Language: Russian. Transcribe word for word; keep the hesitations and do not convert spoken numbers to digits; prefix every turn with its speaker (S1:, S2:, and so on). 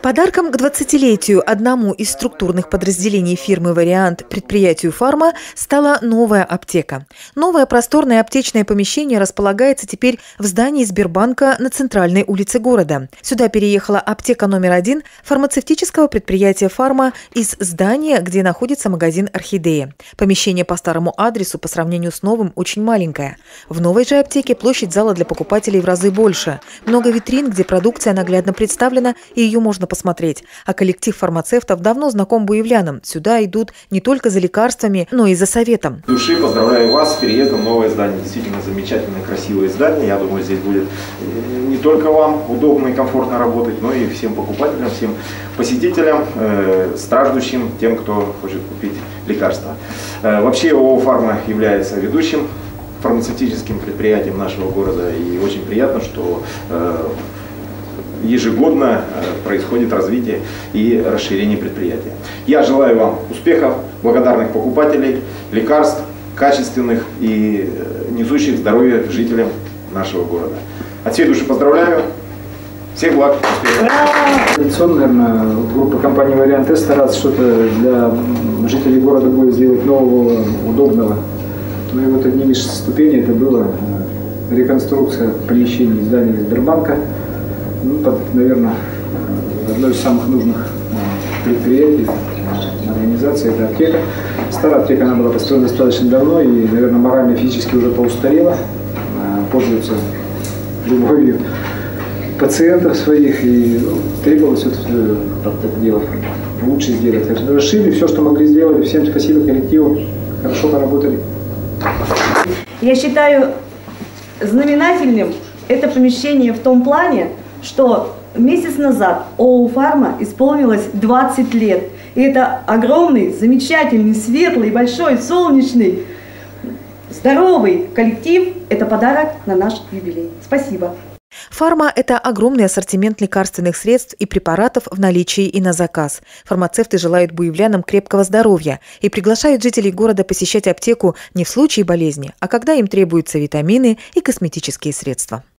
S1: Подарком к двадцатилетию одному из структурных подразделений фирмы «Вариант» предприятию «Фарма» стала новая аптека. Новое просторное аптечное помещение располагается теперь в здании Сбербанка на центральной улице города. Сюда переехала аптека номер один фармацевтического предприятия «Фарма» из здания, где находится магазин «Орхидея». Помещение по старому адресу по сравнению с новым очень маленькое. В новой же аптеке площадь зала для покупателей в разы больше. Много витрин, где продукция наглядно представлена, и ее можно посмотреть. А коллектив фармацевтов давно знаком буевлянам. Сюда идут не только за лекарствами, но и за советом.
S2: Души поздравляю вас с переездом в новое здание. Действительно замечательное, красивое здание. Я думаю, здесь будет не только вам удобно и комфортно работать, но и всем покупателям, всем посетителям, э, страждущим, тем, кто хочет купить лекарства. Э, вообще ООО «Фарма» является ведущим фармацевтическим предприятием нашего города. И очень приятно, что э, ежегодно происходит развитие и расширение предприятия. Я желаю вам успехов, благодарных покупателей, лекарств, качественных и несущих здоровье жителям нашего города. От всей души поздравляю. Всех благ. Успехов.
S3: Традиционно, наверное, группа компании «Вариант» старается что-то для жителей города будет сделать нового, удобного. Ну и вот одним из ступеней это была реконструкция помещений здания Сбербанка. Ну, под, наверное, одно из самых нужных предприятий, организации, это аптека. Старая аптека, она была построена достаточно давно и, наверное, морально, физически уже поустарела, пользуется любовью пациентов своих, и ну, требовалось вот, это дело лучше сделать. Расширили все, что могли, сделали. Всем спасибо коллективу, хорошо поработали.
S4: Я считаю знаменательным это помещение в том плане, что месяц назад ООО «Фарма» исполнилось двадцать лет. И это огромный, замечательный, светлый, большой, солнечный, здоровый коллектив. Это подарок на наш юбилей. Спасибо.
S1: «Фарма» – это огромный ассортимент лекарственных средств и препаратов в наличии и на заказ. Фармацевты желают буевлянам крепкого здоровья и приглашают жителей города посещать аптеку не в случае болезни, а когда им требуются витамины и косметические средства.